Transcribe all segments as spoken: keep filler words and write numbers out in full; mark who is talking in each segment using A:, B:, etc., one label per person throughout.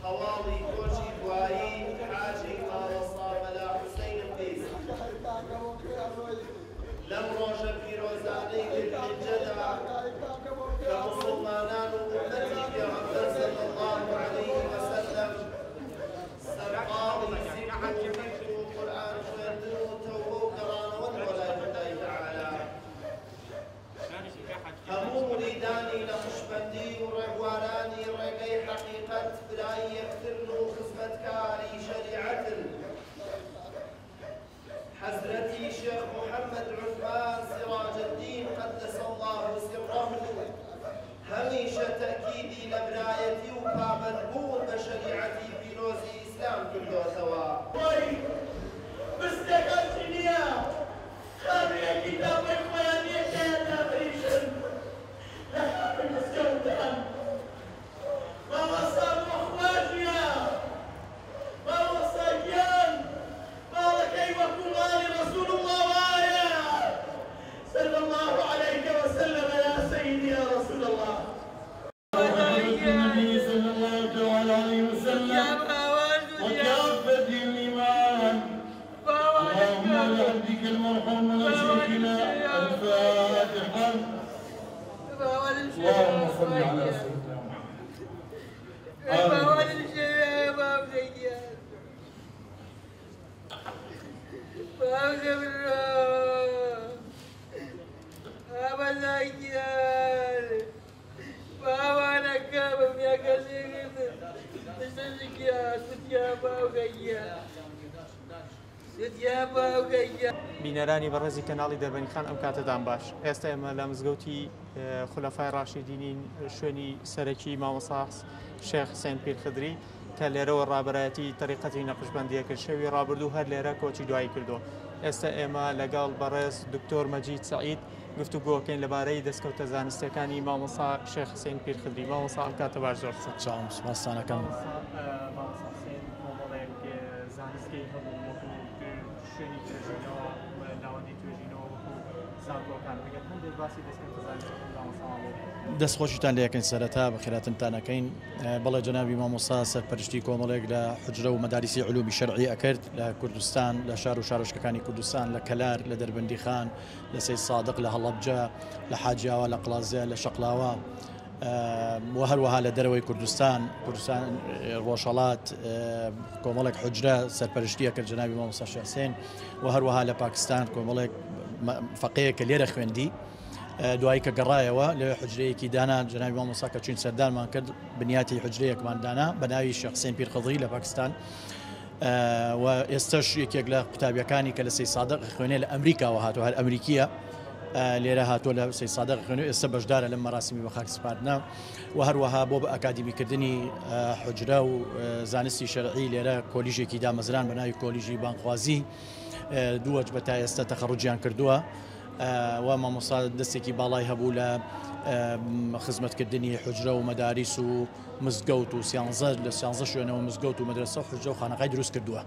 A: هەواڵی کۆچی دوایی حاجی ماوەسا مەلا حوسەین پیس لەم ڕۆژە پیرۆزانەی ذیلحیجەدا کە موسڵمانان و ئومەتی پێغەمبەر صلی الله عەلەیه وسەلەم سەرقاڵی زیکر و قورئان خوێندن و تەوبە و گەڕانەوە بۆ لای خودای تەعالا هەموو مریدانی نەخشبەندی و ڕێبوارانی ڕێگەی حەقیقەت برای یەکترن و خزمەتکاری شەریعەتن حەزرەتی شێخ محەممەد عوسمان سراج الدین قەدەس الله سره هەمیشە تەکیدی لە برایەتی و پابەندبوون بە شەریعەتی پیرۆزی ئیسلام کردوتەوە.
B: مستەکەڵکی نییە خانوویەکی داوای خۆیان یەکیان نابریشن لە خانووی مزگەوتان مامۆستا بۆ خواژیە مامۆستا گیان ماڵەکەی وەکو ماڵی ڕەسوول الله وایە صلی الله عليه وسلم يا سيدي يا رسول الله النبي صلى الله عليه وسلم وكافة الإيمان اللهم لعبدك المرحوم وشيخنا الفاتحة اللهم صل على سيدنا
C: بینەرانی بەڕێزی کەناڵی دەربەنیخان ئەم کاتەدان باش. ئێستا ئێمە لە مزگەوتی خولەفای ڕاشیدینین شوێنی سەرەکی مامۆستا شێخ حوسێن پیرخدری کە لێرەوە ڕابەرایەتی تەریقەتی نەقشبەندیە کرد. شەوی ڕابردوو هەر لێرە کۆچی دوایی کردو. ئێستا ئێمە لەگەڵ بەڕێز دکتۆر مەجید سەعید گفتوگۆکەین لەبارەی دەستکەوتە زانستیەکانی مامۆستا شێخ حوسێن پیرخدری. مامۆستا ئەم کاتە باش زۆر
D: چاوم سپاسانەکەم.
C: زانستگەی هەبوو شوێنی توێژینەوە ناوەندی توێژینەوە وەکو زانکۆکان بگەن هەندێک باسی دەستکەوتە زانستیەکان مامۆستا
D: دەستخۆشیتان لە یەکەین سەرەتا بەخێراتنتانەکەین بەڵێ جەنابی مامۆستا سەرپەرشتی کۆمەڵێک لە حوجرە و مەدارسی علومی شەرعی ئەکرد لە کوردستان لە شار و شارۆچکەکانی کوردستان لە کەلار لە دەربەندیخان لە سەید سادق لە هەڵەبجە لە حاجیاوە لە قڵازیە لە شەقلاوە و هەروەها لە دەرەوەی کوردستان کوردستان ڕۆژهەڵات کۆمەڵێک حوجرە سەرپەرشتیە کرد جەنابی مامۆستا شێخ حوسێن و هەروەها لە پاکستان کۆمەڵێک فەقەیە کە لێرە خوێندی دوایی کە گەڕایەوە لە حوجرەیەکی دانا جەنابی مامۆستا کە چوین سەردانمان کرد بنیاتی حوجرەیەکمان دانا بە ناوی شێخ حوسێن پیرخدری لە پاکستان و ئێستاش یەکێک لە قوتابیەکانی کە لە سەید سادق خوێنێ لە ئەمریکاوە هاتووە هەر ئەمریکیە لێرە هاتووە لە سەید سادق خوێنێ ئێستا بەشدارە لەم مەراسمی بە خاک سپاردنا و هەروەها بۆ بە ئەکادیمیکردنی حوجرە و زانستی شەرعی لێرە کۆلیژێکی دامەزران بە ناوی کۆلیژی بانخوازی دووەج بە تا ئێستا تەخەڕوجیان کردووە و مامۆستا دەستێکی باڵای هەبوو لە خزمەتکردنی حوجرە و مەداریس و مزگەوت و سیانزە لە سیانزە شوێنەوە مزگەوت و مەدرسە و حوجرە و خانەقای دروست کردووە.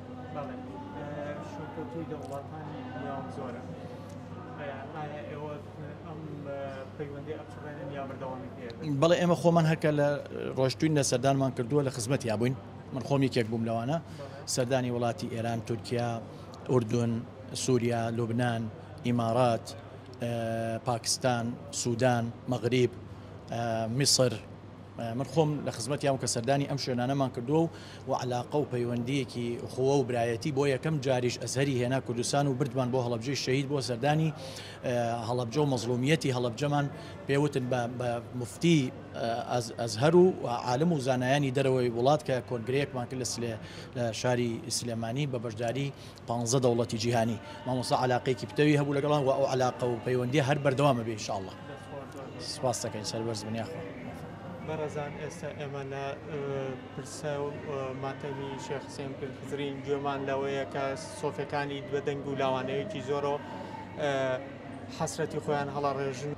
D: بەڵێ ئێمە خۆمان هەرکە لە ڕۆژتوین لە سەردانمان کردووە لە خزمەتی یابووین من خۆم یەکێک بووم لەوانە سەردانی وڵاتی ئێران تورکیا ئوردون سووریا لوبنان ئیمارات پاکستان سوودان مەغریب میسر من خۆم لە خزمەتیام کە سەردانی ئەم شوێنانەمان کردووە و علاقە و پەیوەندیەکی خۆوە و برایەتی بۆ یەکەم جاریش ئەزهەری هێنا کوردستان و بردمان بۆ هەڵەبجەی شەهید بۆ سەردانی هەڵەبجە و مەزڵومیەتی هەڵەبجەمان پێوتن بە مفتی ئەزهەر و عالم و زانایانی دەرەوەی وڵات کە کۆنگرەیەکمان کرد لە شاری سلێمانی بە بەشداری پانزە دەوڵەتی جیهانی مامۆستا علاقەیەکی پتەوی هەبوو لەگەڵان و ئەو علاقە و پەیوەندی هەر بەردەوامە بێ ئینشاءالله. سپاس دەکەین سەربەرز بنیاخوا.
C: بەڕێزان ئێستا ئێمە لە پرسە و ماتەمی شێخ حوسێن پیرخدرین گوێمان لەوەیە کە سۆفەکانی بەدەنگ و لاوانەیەکی زۆرەوە حەسرەتی خۆیان هەڵەڕێژن.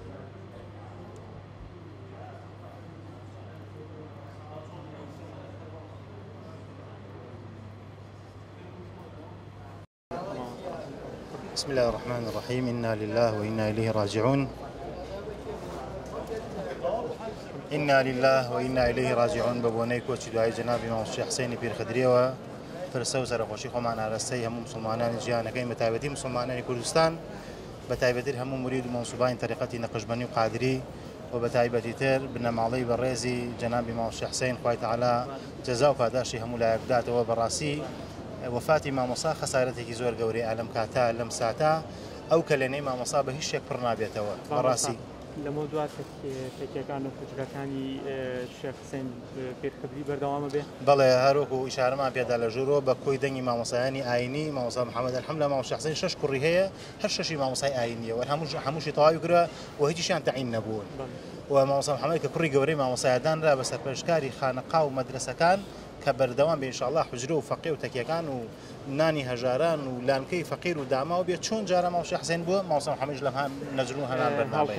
E: بسم الله الرحمن الرحيم إنا لله وإنا إليه راجعون. إنا لله وإنا إليه راجعون ببونەی کۆچی دوای جەنابی مام شێخ حسێنی پیرخدریەوە فرسە و سەرخۆشی خۆمان ئاراستەی هەموو مسلمانانی جیهانەکەی بە تایبەتی مسلمانانی کوردستان بە تایبەتی هەموو مرید و منسوبانی طریقەتی نەقشبەندی و قادری و بە تایبەتی تر بنەماڵەی بەڕێزی جەنابی مام شێخ حسێن خوای تەعالا جەزا و پاداشی هەموو لایەک بداتەوە. بەڕاستی وفاتی مامۆسا خەسارەتێکی زۆر گەورەیە لەم کاتا لەم ساتا ئەو کە لەنەی مامۆسا بە هیچ شتێک پڕ نابێتەوە. بەڕاستی
C: لەمە دوات تەکیەکان و کوچەکانی شێخ حسێن پیرخدری بەردەوامە بێ.
E: بەڵێ هەروەکو ئیشارەمان پێدا لە ژوورەوە بە کۆی دەنگی مامۆسایانی ئاینی مامۆسا محەممەد الحەمد لە مام شێخ حسێن شەش کوڕی هەیە هەر شەشی مامۆسای ئاینیەوە هەموو هەمووشی تەواوی کرا و هیچیشیان تەعین نەبوون و مامۆسا محەممەد کە کوڕی گەورەی مامۆسایدانرا بە سەرپەرشتکاری خانەقا و مەدرسەکان کە بەردەوام بێ ئینشاءالله حوجرە و فەقێ و تەکیەکان و نانی هەژاران و لانکەی فەقیر و داما و بێت چۆن جارە مام شێخ حسێن بووە مامۆسا محەممەدیش لەم نەجر و هەنان بەرداوای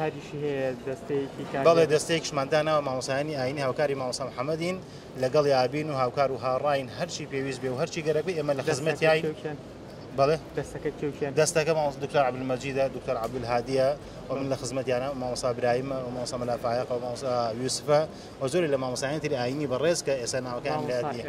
E: بەڵێ دەستەیەکیشماندانەوە مامۆسایانی ئاینی هاوکاری مامۆسا محەممەدین لەگەڵ یابین و هاوکار و هاڕاین هەرچی پێویست بێ و هەرچی گەرەک بێ ئێمە لە خزمەتیای بەڵێ دەستەکە دکتۆر عەبدولمەجیدە دکتۆر عەبدولهادیە و من لە خزمەتیانە مامۆسا برایمە و مامۆسا مەلافایەق و مامۆسا یوسفە و زۆری لە مامۆسایانی تری ئاینی بەڕێز کە ئێستا ناوەکان لە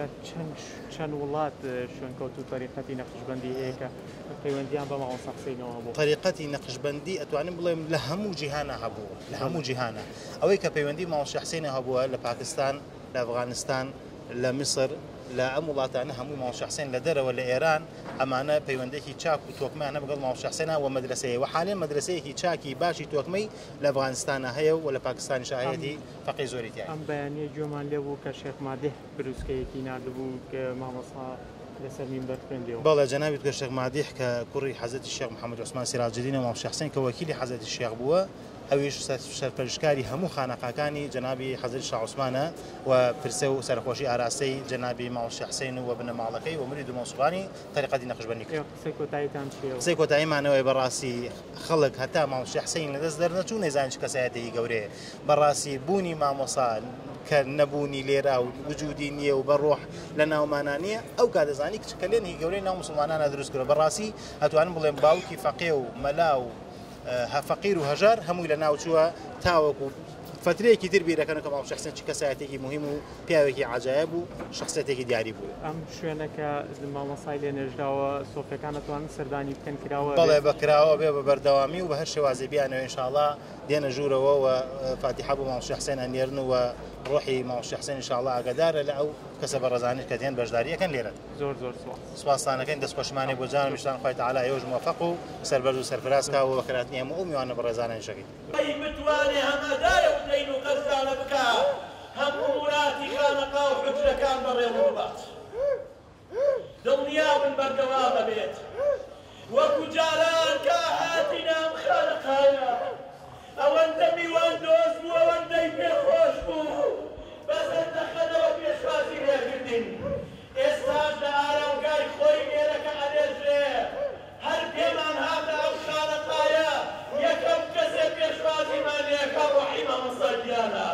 C: چەند وڵات شوێنکەوت و طریقەتی نەقشبەندی هەیە کە پەیوەندیان بە مامۆسا حسێنەوە بوو.
E: طریقەتی نەقشبەندی ئەتوانین بڵێم لە هەموو جیهانە هەبوو لە هەموو جیهانە ئەوەی کە پەیوەندی مام شێخ حسێنە هەبووە لە پاکستان لە ئەفغانستان لە میسر لە ئەم وڵاتانە هەمووی مام شێخ حسێن لە دەرەوە لە ئێران ئەمانە پەیوەندێکی چاک و تۆکمانە بەگەڵ مام شێخ حسێنە و مەدرسەیە و حالێن مەدرسەیەکی چاکی باشی تۆکمەی لە ئەفغانستانە هەیە و لە پاکستانی شایەتی فەقی زۆری تایە.
C: ئەم بەیانیە گوێمان لێ بوو کە شێخ مادێح بروسکەیەکی نردبوو کە مامۆسا لەسەر مینبەر خوێندەوە.
E: بەڵێ جەنابی کە شێخ مادێح کە کوڕی حەزرەتی شێخ محەممەد عوسمان سیراجدینە مام شێخ حسێن کە وەکیلی حەزرەتی شێخ بووە ئەویش سەرپەرشتکاری هەموو خانەقاکانی جەنابی حەزرەتی شێخ عوسمانە و پرسە و سەرخۆشی ئاراستەی جەنابی مام شێخ حسێن و بنەماڵەکەی و مرید و منسوبانی طریقەتی نەقشبەندی کرد. قسەی کۆتاییمانەوەی بەڕاستی خەڵک هەتا مام شێخ حسێن لەدەست دەرنەچوو نەیزانن چ کەسایەتێکی گەورەیە بەڕاستی بوونی مامۆسا کە نەبوونی لێرا و وجودی نییە و بەڕۆح لە ناومانانیە ئەو کاتەزانی کچکەلێنی گەورەی ناو مسلمانانە دروست کرد. بەڕاستی ئەتوانم بڵێم باوکی فەقێ و مەلا و فەقیر و هەژار هەمووی لە ناوچووە تاوەکو فترەیەکی تر بیرەکەن کە مام شێخ حسێن چ کەسایەتێکی مهم و پیاوێکی عەجایب و شخصیەتێکی دیاری بوو.
C: ئەم شوێنەکە مامۆسای لێ نێژراوە سۆفیەکان دەتوانن سەردانی بکەن کراوە
E: بەڵێ بەکراوە بێ بە بەردەوامی و بە هەر شێوازی بیانەوە ئینشاءالله دێنە ژوورەوە و فاتیحە بۆ مام شێخ حسێن ئەنێرن و ڕۆحی مام شێخ حسێن ئینشاءالله ئاگادارە لە ئەو کەسە بەڕێزانیش کە دێن بەشداریەکەن لێرە.
C: زۆر زۆر
E: سوپاسدانەکەین دەستخۆشمانی بۆ جانم میشتان خوای تەعالا ئێوەش موفەق و سەربەرز و سەرفراز کاوە بە بەکارهاتنی هەموو ئەو میوانە بەڕێزانە شەکەین.
B: متوانێ هەمەدارە و دەین و قەرزانە بکە هەموو وڵاتی خانەقا و حوجرەکان بەڕێوە بات دڵنیابن بەردەوامە بێت وەکو جاران کە هاتینە ئەم خانەقایە ئەوەندە میوان دۆست بوو ئەوەندەی پێخۆش بوو بەسەردەخەنەوە پێشوازی لێکردین ئێستاش لە ئارامگای خۆی لێرەکە ئەدێژرێ هەر پێمان هاتە ئەو خانەقایە یەکەم کەسێ پێشوازیمان لێکا ڕۆحی مامۆسا گیانە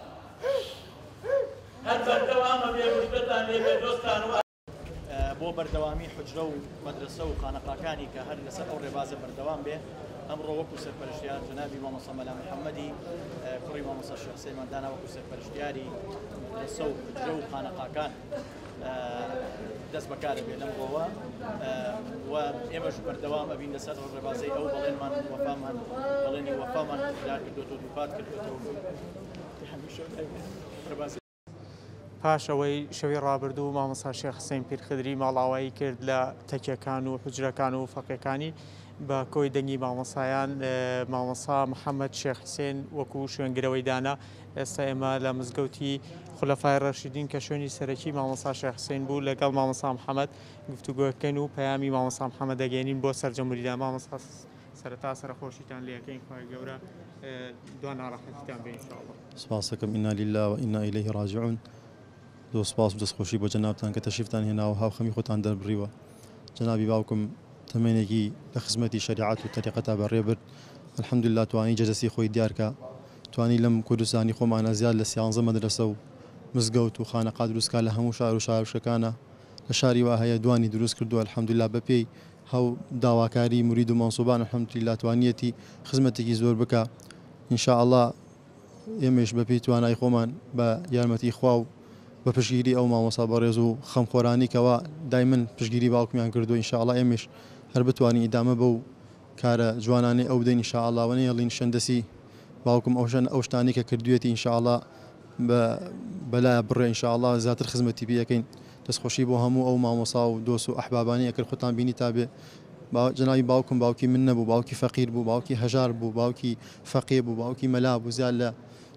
B: هەر بەردەوامە بێ وشتتان لێ بێ دۆستان و
D: بۆ بەردەوامی حوجرە و مەدرسە و خانەقاکانی کە هەر لەسەر ئەو ڕێبازە بەردەوام بێ ئەمڕۆ وەکو سەرپەرشتیار جەنابی مامۆستا مەلا محەممەدی کوڕی مامۆستا شێخ حسێن مادانا وەکو سەرپەرشتیاری مەدرسە و حوجرە و خانەقاکان دەست بەکارە بێ لەمڕۆوە و ئێمەش بەردەوام ئەبین لەسەر ڕێبازەی ئەو بەڵێنمان وەفامان بەڵێنی وەفامان دار کردوێتەوە و دووپات کردوێتەوە
C: پاش ئەوەی شەوی ڕابردوو مامۆستا شێخ حسێن پیرخدری ماڵاوایی کرد لە تەکیەکان و حوجرەکان و فەقێکانی بە کۆی دەنگی مامۆسایان مامۆستا محەممەد شێخ حسێن وەکو شوێنگرەوەی دانا. ئێستا ئێمە لە مزگەوتی خولەفای ڕەشیدین کە شوێنی سەرەکی مامۆستا شێخ حسێن بوو لەگەڵ مامۆستا محەممەد گفتوگۆکەین و پەیامی مامۆستا محەممەد دەگەێنین بۆ سەرجەمهوریدا. مامۆستا سەرەتا سەرخۆشیتان لێەکەین خوای گەورە دوا ناڕەحەتیتان بێ ئینشاءالله.
F: سپاس دەکەم ئینا لیلا و ئینا ئیلەیهی ڕاجعون. زۆر سپاس و دەستخۆشی بۆ جەنابتان کە تەشریفتان هێناوە هاوخەمی خۆتان دەربڕیوە. جەنابی باوکم تەمێنێکی لە خزمەتی شەریعەت و تەریقەتا بەڕێبرد الحەمدوللا توانی جەدەسی خۆی دیارکە توانی لەم کوردستانی خۆمانە زیاد لە سیانزە مەدرسە و مزگەوت و خانەقا دروستکە لە هەموو شار و شارشەکانە لە شاری وا هەیە دوانی دروست کردووە الحەمدوللا بەپێی هەو داواکاری مرید و مەنسوبان الحەمدوللا توانیەتی خزمەتێکی زۆر بکە. ئینشاءالله ئێمەش بە پێی توانای خۆمان بە یارمەتی خوا و بە پشگیری ئەو مامۆسا بەڕێز و خەمخۆرانیکەوە دایمن پشگیری باوکمیان کردو ئینشاءڵڵا ئێمەش هەر بتوانین ئیدامە بەو کارە جوانانەی ئەو بدەین ئینشاءڵڵا وەنە هێڵین شەندەسی باوکم ئەوشەن ئەو شتانی کە کردوێتی ئینشاءڵڵا بەلایە بڕێ ئینشاءڵڵا زیاتر خزمەتی پێ یەکەین دەستخۆشی بۆ هەموو ئەو مامۆسا و دۆست و ئەحبابانی ئەکرد خۆتان بینی تا بێ جنابی باوکم باوکی من نەبوو باوکی فەقیر بوو باوکی هەژار بوو باوکی فەقێ بوو باوکی مەلا بوو زیاد لە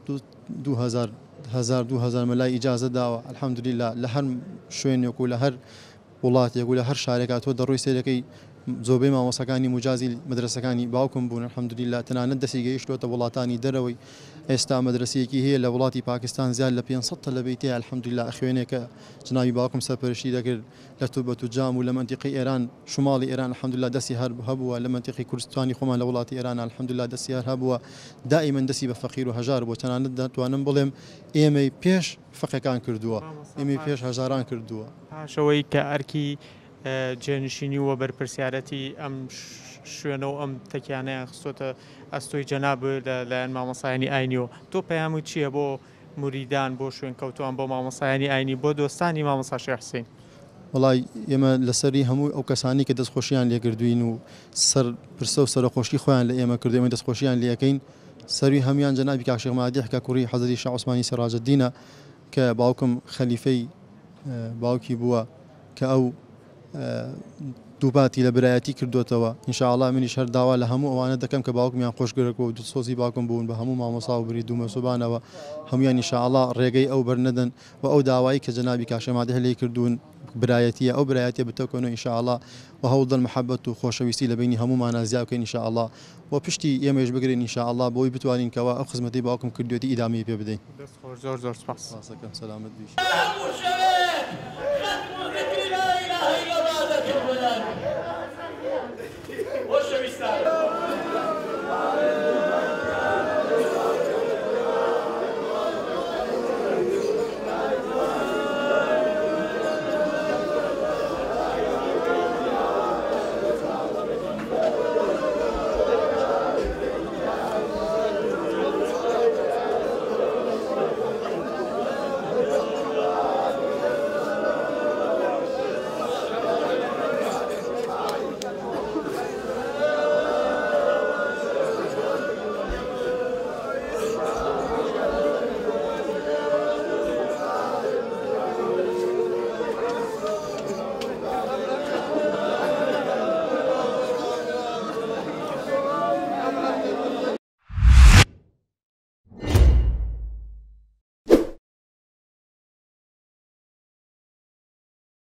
F: هزار دو هزار مەلای ئیجازە داوە الحەمدولیلا لە هەر شوێنێک و لە هەر وڵاتێک و لە هەر شارێکا تۆ دەڕۆی سێرەکەی زۆربەی مامۆسەکانی مجازی مدرسەکانی باوکم بوون الحەمدولیلا تەنانەت دەستی گەیشتوتە وڵاتانی دەرەوەی ئێستا مەدرسەیەکی هەیە لە وڵاتی پاکستان زیاد لە پێنج سەد لە بیتێ الحەمدولیلا خوێنێکە جنابی باوکم سەرپەرشتی دەکرد لە توبەت و جام و لە منتیقی ئێران شماڵی ئێران الحەمدولیلا دەستی هەر هەبووە لە منتیقی کوردستانی خۆمان لە وڵاتی ئێران الحەمدولیلا دەستی هەر هەبووە دائیمەن دەستی بە فەقیر و هەژار بۆ تەنانەت دەتوانم بڵێم ئێمەی پێش فەقێکان کردووە ئێمەی پێش هەژاران کردووە
C: پاشەوەی کە ئەرکی جێنشینی و بەرپرسیارەتی ئەم شوێنە و ئەم تەکیانەیان خستۆتە ئەستۆی جەناب لەلایەن مامۆسایانی ئاینیەوە تۆ پەیامت چییە بۆ موریدان بۆ شوێن کەوتوان بۆ مامۆسایانی ئاینی بۆ دۆستانی مامۆسا شێخ حوسێن؟
F: وڵای ئێمە لەسەری هەموو ئەو کەسانی کە دەستخۆشییان لێکردوین و سەر پرسە و سەرخۆشی خۆیان لە ئێمە کردو ئێمە دەستخۆشییان لەکەین سەروی هەمویان جەنابی کاک مادی حکا کوڕی حەزەری شاع عوسمانی سەراجەددینە کە باوکم خەلیفەی باوکی بووە کە ئەو دووباتی لە برایەتی کردوتەوە ئینشاءڵڵا منیش هەر داوا لە هەموو ئەوانە دەکەم کە باوکمیان خۆشگەرەوە و سۆزی باوکم بوون بە هەموو مامۆسا و بری دوومەسوبانەوە هەمویان ئینشاءڵڵا ڕێگەی ئەو بەرنەدەن و ئەو داوایی کە جەنابی کاک مادی هەلەی کردوون برایەتیە ئەو برایەتیە بتەکەن و ئینشاءڵڵا و هەوڵدەن محەبەت و خۆشەویستی لە بینی هەموومانە زیاد بکەین ئینشاءڵڵا و پشتی ئێمەش بگرین ئینشاءڵڵا بۆی بتوانین کەەوە ئەو خزمەتی باوکم کردوێتی ئیدامی پێ بدەین.
C: زۆر زۆر سپاس.
F: سەلامەت بیش.